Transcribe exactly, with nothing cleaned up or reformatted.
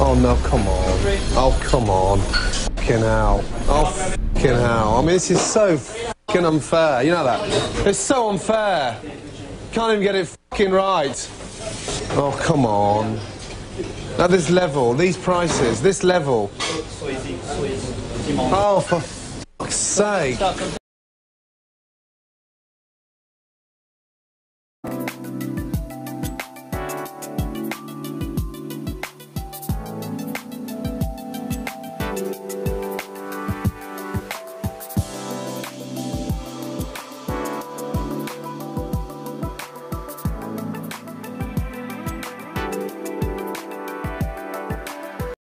Oh no, come on. Oh, come on. Fucking hell. Oh, fucking hell. I mean, this is so fucking unfair. You know that? It's so unfair. Can't even get it fucking right. Oh, come on. At this level, these prices, this level. Oh, for fuck's sake.